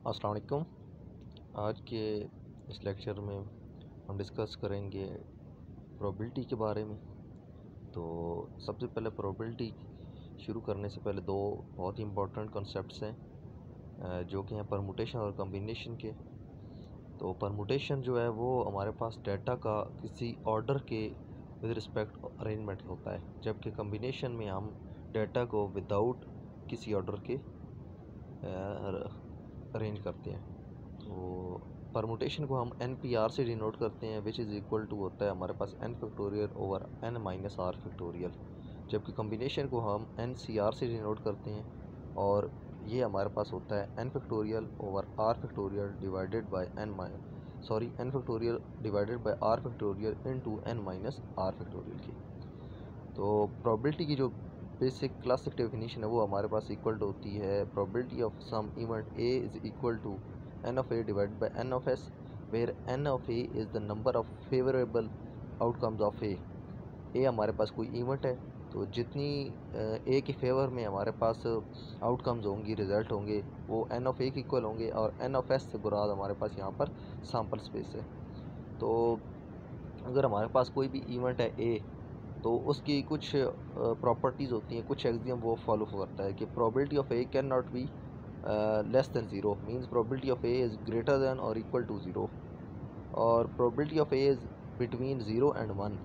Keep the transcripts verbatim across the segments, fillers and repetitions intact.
अस्सलाम वालेकुम। आज के इस लेक्चर में हम डिस्कस करेंगे प्रोबेबिलिटी के बारे में। तो सबसे पहले प्रोबेबिलिटी शुरू करने से पहले दो बहुत ही इम्पोर्टेंट कॉन्सेप्ट्स हैं जो कि हैं परमुटेशन और कम्बिनेशन के। तो परमुटेशन जो है वो हमारे पास डाटा का किसी ऑर्डर के विद रिस्पेक्ट अरेंजमेंट होता है, जबकि कम्बिनेशन में हम डाटा को विदाउट किसी ऑर्डर के अरेंज करते हैं। तो परमुटेशन को हम एन पी आर से डिनोट करते हैं, विच इज़ इक्वल टू होता है हमारे पास N factorial over N minus R factorial, जबकि कम्बिनेशन को हम एन सी आर से डिनोट करते हैं और ये हमारे पास होता है N factorial over R factorial divided by N minus sorry N factorial divided by R factorial into N minus R factorial की। तो प्रोबेबिलिटी की जो बेसिक क्लासिक डेफिनेशन है वो हमारे पास इक्वल टू होती है probability of some event A is equal to N of A divided by N of S, where N of A is the number of favourable outcomes of A. ए हमारे पास कोई event है, तो जितनी ए के फेवर में हमारे पास आउटकम्स होंगी, रिज़ल्ट होंगे, वो एन ऑफ ए के इक्वल होंगे और एन ऑफ एस से बुराद हमारे पास यहाँ पर सैम्पल स्पेस है। तो अगर हमारे पास कोई भी इवेंट है ए, तो उसकी कुछ प्रॉपर्टीज़ होती हैं, कुछ एक्सियम वो फॉलो करता है कि probability of A can not be less than zero, means probability of A is greater than और इक्वल टू ज़ीरो, और probability of A is between zero and one.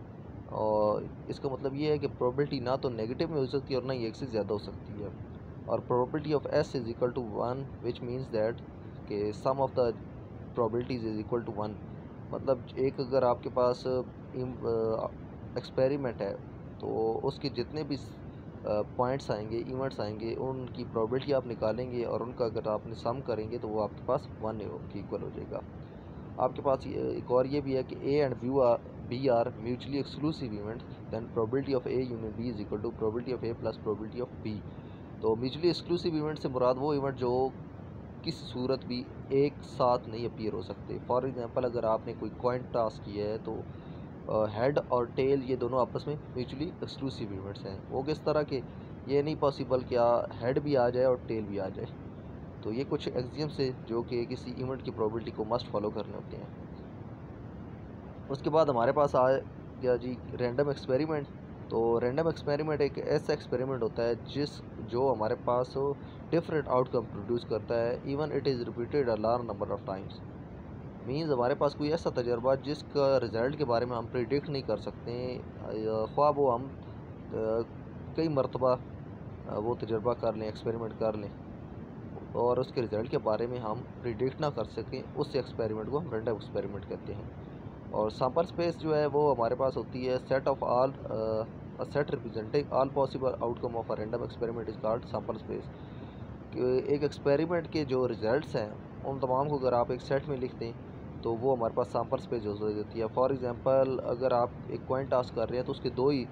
और इसका मतलब ये है कि प्रोबेबिलिटी ना तो नेगेटिव में हो सकती है और ना ही एक से ज़्यादा हो सकती है। और probability of S is equal to one, which means that कि sum of the probabilities is equal to one. मतलब एक अगर आपके पास एक्सपेरिमेंट है तो उसके जितने भी पॉइंट्स आएंगे, इवेंट्स आएंगे, उनकी प्रोबेबिलिटी आप निकालेंगे और उनका अगर आपने सम करेंगे तो वो आपके पास वन की इक्वल हो जाएगा। आपके पास एक और ये भी है कि A and B are B are mutually exclusive event, then probability of A union B is equal to probability of A plus probability of B. तो म्यूचुअली एक्सक्लूसिव इवेंट से मुराद वो इवेंट जो किसी सूरत भी एक साथ नहीं अपीयर हो सकते। फॉर एग्जांपल अगर आपने कोई कॉइन टास्क किया है तो हेड uh, और टेल ये दोनों आपस में म्यूचुअली एक्सक्लूसिव इवेंट्स हैं। वो किस तरह के, ये नहीं पॉसिबल कि हेड भी आ जाए और टेल भी आ जाए। तो ये कुछ एक्सियम्स है जो कि किसी इवेंट की प्रोबेबिलिटी को मस्ट फॉलो करने होते हैं। उसके बाद हमारे पास आ गया जी रैंडम एक्सपेरिमेंट। तो रैंडम एक्सपेरिमेंट एक ऐसा एक्सपेरिमेंट होता है जिस जो हमारे पास डिफरेंट आउटकम प्रोड्यूस करता है, even it is repeated a large number of times. Means हमारे पास कोई ऐसा तजर्बा जिसका रिज़ल्ट के बारे में हम प्रिडिक्ट नहीं कर सकते, ख्वाह वो हम कई मरतबा वो तजर्बा कर लें, एक्सपेरिमेंट कर लें और उसके रिज़ल्ट के बारे में हम प्रिडिक्ट ना कर सकें, उस एक्सपेरिमेंट को हम रैंडम एक्सपेरिमेंट कहते हैं। और सैंपल स्पेस जो है वो हमारे पास होती है set of all a set representing all possible outcome of a random experiment is called sample space. एक एक्सपेरिमेंट के जो रिज़ल्ट्स हैं उन तमाम को अगर आप एक सेट में लिख दें तो वो हमारे पास सैंपल स्पेस हो जाती है। फॉर एग्जांपल अगर आप एक कॉइन टास्क कर रहे हैं तो उसके दो ही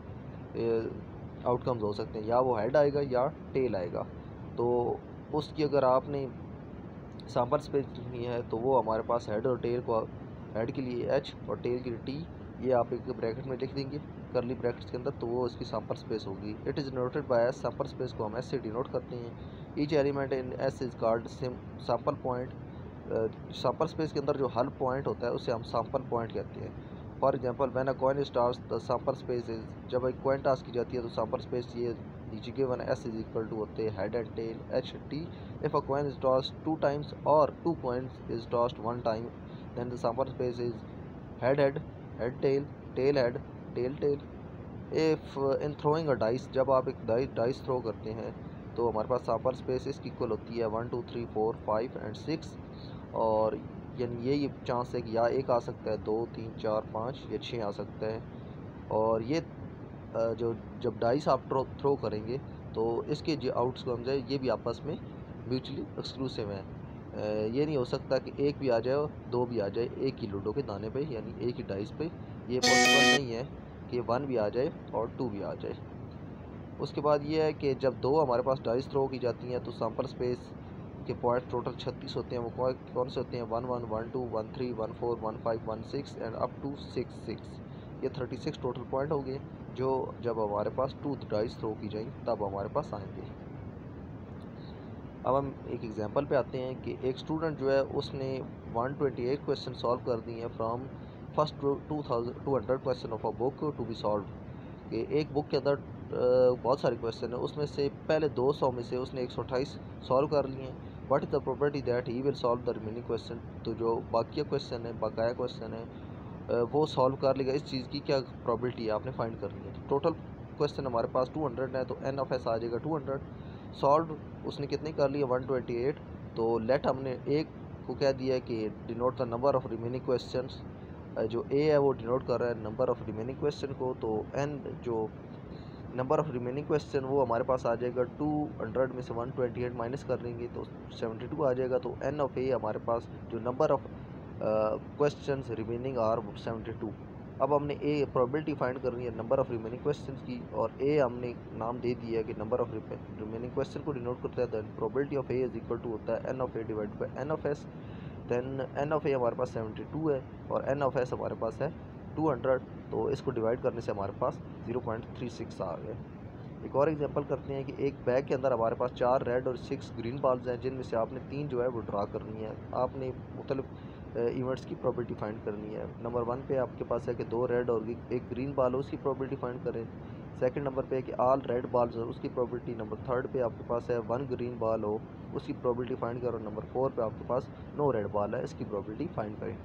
आउटकम्स हो सकते हैं, या वो हेड आएगा या टेल आएगा। तो उसकी अगर आपने सैंपल स्पेस लिखनी है तो वो हमारे पास हेड और टेल को, हेड के लिए एच और टेल के लिए टी, ये आप एक ब्रैकेट में लिख देंगे करली ब्रैकेट्स के अंदर, तो वो इसकी सैंपल स्पेस होगी। It is denoted by S, sample space को हम एस से डिनोट करते हैं। Each element in S is called sample point. Sample space के अंदर जो हर पॉइंट होता है उसे हम सैंपल पॉइंट कहते हैं। For example when a coin is tossed the sample space is, जब एक कॉइन टास्क की जाती है तो सैंपल स्पेस ये नीचे given S is equal to होते हैं head and tail H T. If a coin is tossed two times और two coins is tossed one time, then the sample space is head head head tail tail head tail tail. If in throwing a dice, जब आप एक dice throw करते हैं तो हमारे पास sample space इसकी इक्वल होती है one two three four five and six, और यानी ये ये चांस है कि या एक आ सकता है, दो तीन चार पाँच या छः आ सकता है। और ये जो जब डाइस आप थ्रो थ्रो करेंगे तो इसके जो आउटकम्स है ये भी आपस में म्यूचुअली एक्सक्लूसिव हैं। ये नहीं हो सकता कि एक भी आ जाए और दो भी आ जाए एक ही लूडो के दाने पे, यानी एक ही डाइस पे, ये पॉसिबल नहीं है कि वन भी आ जाए और टू भी आ जाए। उसके बाद ये है कि जब दो हमारे पास डाइस थ्रो की जाती हैं तो सैंपल स्पेस के पॉइंट टोटल छत्तीस होते हैं। वो कौन कौन से होते हैं? One one one two one three one four one five one six and up to six six. ये थर्टी सिक्स टोटल पॉइंट हो गए जो जब हमारे पास टू डाइस थ्रो की जाएंगी तब हमारे पास आएंगे। अब हम एक एग्जांपल पे आते हैं कि एक स्टूडेंट जो है उसने one twenty eight question solve कर दिए हैं from first two thousand two hundred question of a book to be solve. कि एक बुक के अंदर बहुत सारे क्वेश्चन है, उसमें से पहले दो सौ में से उसने एक सौ अट्ठाईस सॉल्व कर लिए हैं। What is the probability that he will solve the remaining question. तो जो बाकी क्वेश्चन है, बकाया क्वेश्चन है, वो सॉल्व कर लेगा। इस चीज़ की क्या प्रोबेबिलिटी है आपने फाइंड करनी है। तो टोटल क्वेश्चन हमारे पास टू हंड्रेड है, तो एन ऑफ एस आ जाएगा टू हंड्रेड। सॉल्व उसने कितने कर लिए, वन ट्वेंटी एट। तो लेट हमने एक को कह दिया कि denote the number of remaining question. जो ए है वो डिनोट कर रहा है नंबर ऑफ रिमेनिंग क्वेश्चन को। तो एन जो नंबर ऑफ रिमेनिंग क्वेश्चन वो हमारे पास आ जाएगा टू हंड्रेड में से वन ट्वेंटी एट माइनस कर लेंगे तो सेवेंटी टू आ जाएगा। तो एन ऑफ ए हमारे पास जो number of questions remaining are seventy two. अब हमने ए प्रोबेबिलिटी फाइंड करनी है नंबर ऑफ रिमेनिंग क्वेश्चंस की, और ए हमने नाम दे दिया है कि नंबर ऑफ रिमेनिंग क्वेश्चन को डिनोट करता है। Then probability of A is equal to होता है N of A divide by N of S. Then N of A हमारे पास सेवेंटी टू है और एन ऑफ एस हमारे पास है टू हंड्रेड। तो इसको डिवाइड करने से हमारे पास ज़ीरो पॉइंट थ्री सिक्स आ गया। एक और एग्जांपल करते हैं कि एक बैग के अंदर हमारे पास चार रेड और सिक्स ग्रीन बॉल्स हैं, जिनमें से आपने तीन जो है वो ड्रा करनी है। आपने मुख्तलिफ इवेंट्स की प्रोबेबिलिटी फाइंड करनी है। नंबर वन पे आपके पास है कि दो रेड और एक ग्रीन बॉल हो, उसकी प्रोबेबिलिटी फाइंड करें। सेकंड नंबर पे है कि ऑल रेड बॉल्स हो, उसकी प्रोबेबिलिटी। नंबर थर्ड पे आपके पास है वन ग्रीन बॉल हो, उसकी प्रोबेबिलिटी फाइंड करो। नंबर फोर पे आपके पास नो रेड बॉल है, इसकी प्रोबेबिलिटी फाइंड करें।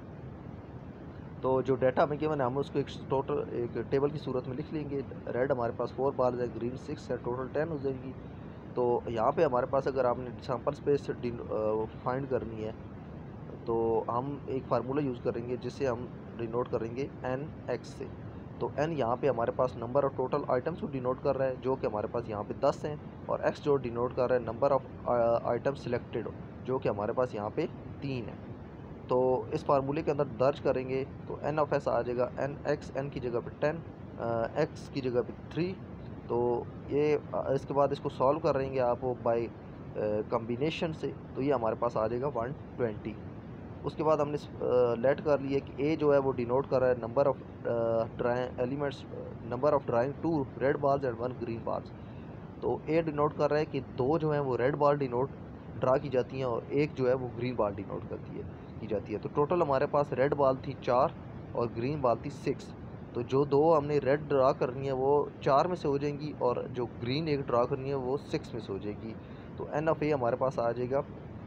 तो जो डाटा हमें गिवन है हम उसको एक टोटल एक टेबल की सूरत में लिख लेंगे। रेड हमारे पास फोर बार है, ग्रीन सिक्स है, टोटल टेन हो जाएगी। तो यहाँ पे हमारे पास अगर आपने सैम्पल स्पेस फाइंड करनी है तो हम एक फार्मूला यूज़ करेंगे जिससे हम डिनोट करेंगे एन एक्स से। तो एन यहाँ पे हमारे पास नंबर ऑफ टोटल आइटम्स को डिनोट कर रहा है जो कि हमारे पास यहाँ पे दस हैं, और एक्स जो डिनोट कर रहा है नंबर ऑफ आइटम सिलेक्टेड जो कि हमारे पास यहाँ पे तीन है। तो इस फार्मूले के अंदर दर्ज करेंगे तो एन ऑफ एस आ जाएगा एन एक्स, एन की जगह पे टेन, एक्स की जगह पे थ्री। तो ये इसके बाद इसको सॉल्व करेंगे आप बाय कम्बिनेशन से, तो ये हमारे पास आ जाएगा वन ट्वेंटी। उसके बाद हमने लेट कर लिया कि ए जो है वो डिनोट कर रहा है number of drawing elements, number of drawing two red balls and one green balls. तो ए डिनोट कर रहा है कि दो जो हैं वो रेड बॉल डिनोट ड्रा की जाती हैं और एक जो है वो ग्रीन बॉल डिनोट करती है की जाती है। तो टोटल हमारे पास रेड बॉल थी चार और ग्रीन बॉल थी सिक्स। तो जो दो हमने रेड ड्रा करनी है वो चार में से हो जाएंगी और जो ग्रीन एक ड्रा करनी है वो सिक्स में से हो जाएगी। तो एन ऑफ ए हमारे पास आ जाएगा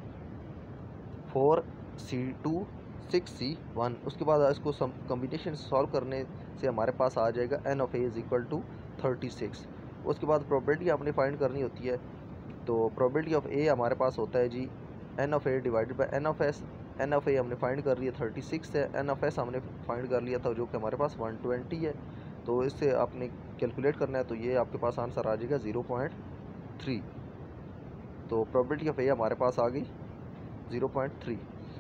four C two six C one. उसके बाद इसको कम्बिनेशन सॉल्व करने से हमारे पास आ जाएगा N of A is equal to thirty six. उसके बाद प्रोबेबिलिटी आपने फाइंड करनी होती है। तो प्रोबेबिलिटी ऑफ ए हमारे पास होता है जी N of A divided by N of S. N of A हमने फाइंड कर लिया थर्टी सिक्स है, एन ऑफ एस हमने फाइंड कर लिया था जो कि हमारे पास वन ट्वेंटी है। तो इससे आपने कैलकुलेट करना है तो ये आपके पास आंसर आ जाएगा ज़ीरो पॉइंट थ्री। तो प्रोबेबिलिटी ऑफ ए हमारे पास आ गई ज़ीरो पॉइंट थ्री।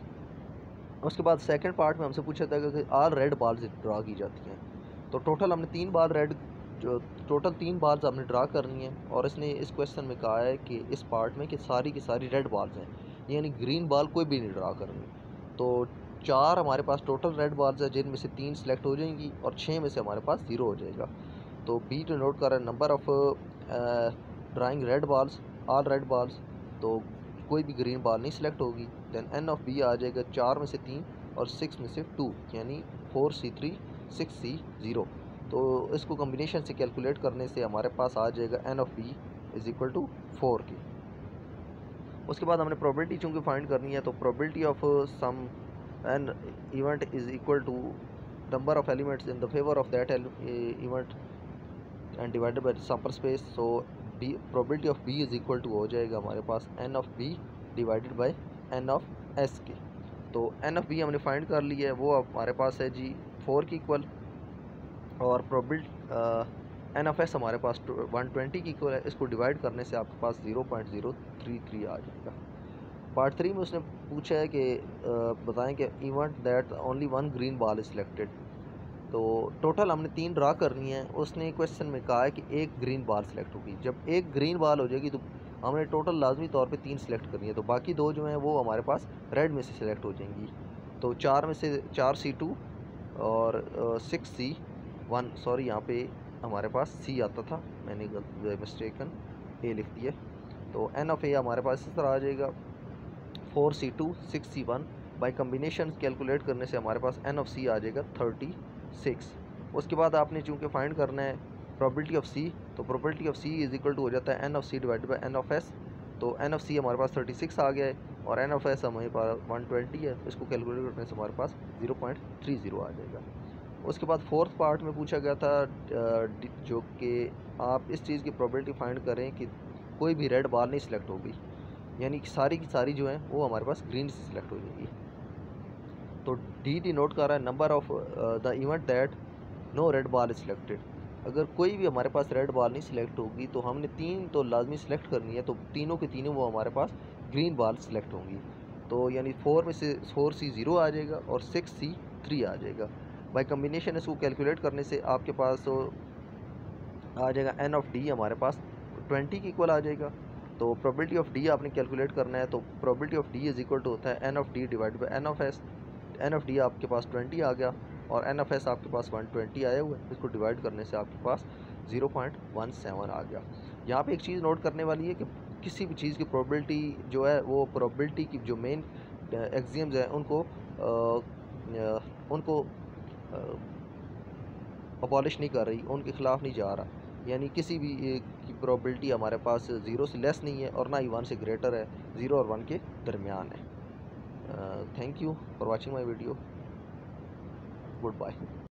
उसके बाद सेकंड पार्ट में हमसे पूछा था कि ऑल रेड बॉल्स ड्रा की जाती हैं। तो टोटल हमने तीन बार रेड जो टोटल तीन बॉल्स हमने ड्रा करनी है, और इसने इस क्वेश्चन में कहा है कि इस पार्ट में कि सारी की सारी रेड बॉल्स हैं, यानी ग्रीन बॉल कोई भी नहीं ड्रा करनी। तो चार हमारे पास टोटल रेड बॉल्स हैं जिनमें से तीन सेलेक्ट हो जाएंगी और छः में से हमारे पास ज़ीरो हो जाएगा। तो बी डिनोट कर रहा है number of drawing red balls, all red balls. तो कोई भी ग्रीन बॉल नहीं सिलेक्ट होगी। देन एन ऑफ बी आ जाएगा चार में से तीन और सिक्स में से टू, यानी four C three six C zero. तो इसको कम्बिनेशन से कैलकुलेट करने से हमारे पास आ जाएगा N of B is equal to four की। उसके बाद हमने प्रोबेबिलिटी चूँकि फाइंड करनी है तो probability of some an event is equal to number of elements in the favour of that event and divided by sample space. So B probability of B is equal to हो जाएगा हमारे पास N of B divided by N of S के। तो N of B हमने find कर लिया है, वो हमारे पास है जी फोर की इक्वल, और प्रोबेबिलिटी एन ऑफ एस हमारे पास वन ट्वेंटी की इक्वल है। इसको डिवाइड करने से आपके पास zero point zero three three आ जाएगा। पार्ट थ्री में उसने पूछा है कि बताएं कि event that only one green ball is selected. तो टोटल हमने तीन ड्रा करनी है। उसने क्वेश्चन में कहा है कि एक ग्रीन बॉल सिलेक्ट होगी। जब एक ग्रीन बॉल हो जाएगी तो हमने टोटल लाजमी तौर पे तीन सिलेक्ट करनी है, तो बाकी दो जो हैं वो हमारे पास रेड में से सिलेक्ट हो जाएंगी। तो चार में से चार सी टू और सिक्स सी वन, सॉरी यहाँ पे हमारे पास सी आता था, मैंने मिस्टेकन ए लिख दिया। तो एन ऑफ ए हमारे पास इस तरह आ जाएगा four C two six C one. By combination calculate करने से हमारे पास एन ऑफ सी आ जाएगा थर्टी सिक्स। उसके बाद आपने चूँकि फाइंड करना है प्रोबेबिलिटी ऑफ सी, तो probability of C is equal to हो जाता है N of C divided by N of S. तो एन ऑफ सी हमारे पास थर्टी सिक्स आ गया है और एन ऑफ एस हमारे पास वन ट्वेंटी है, इसको कैलकुलेट करने से हमारे पास ज़ीरो पॉइंट थ्री ज़ीरो आ जाएगा। उसके बाद फोर्थ पार्ट में पूछा गया था जो कि आप इस चीज़ की प्रोबेबिलिटी फाइंड करें कि कोई भी रेड बाल नहीं सिलेक्ट होगी, यानी कि सारी की सारी जो है वो हमारे पास ग्रीन से सिलेक्ट हो जाएगी। तो डी डी नोट कर रहा है number of the event that no red ball is selected. अगर कोई भी हमारे पास रेड बाल नहीं सिलेक्ट होगी तो हमने तीन तो लाजमी सिलेक्ट करनी है, तो तीनों के तीनों वो हमारे पास ग्रीन बाल सिलेक्ट होंगी। तो यानी फोर में से फोर सी ज़ीरो आ जाएगा और सिक्स सी थ्री आ जाएगा। बाई कम्बिनेशन इसको कैलकुलेट करने से आपके पास तो आ जाएगा एन ऑफ डी हमारे पास ट्वेंटी की इक्वल आ जाएगा। तो प्रोबेबिलिटी ऑफ डी आपने कैलकुलेट करना है, तो probability of D is equal to होता है N of D divide by N of S. N of D आपके पास ट्वेंटी आ गया और एन ऑफ एस आपके पास वन ट्वेंटी आया हुआ है, इसको डिवाइड करने से आपके पास ज़ीरो पॉइंट वन सेवन आ गया। यहाँ पे एक चीज़ नोट करने वाली है कि किसी भी चीज़ की प्रोबेबिलिटी जो है वो प्रोबेबिलिटी की जो मेन एक्सियम्स हैं उनको आ, उनको अबॉलिश नहीं कर रही, उनके खिलाफ नहीं जा रहा। यानी किसी भी की प्रोबेबिलिटी हमारे पास ज़ीरो से लेस नहीं है और ना ही वन से ग्रेटर है, ज़ीरो और वन के दरमियान है। Thank you for watching my video. Good bye.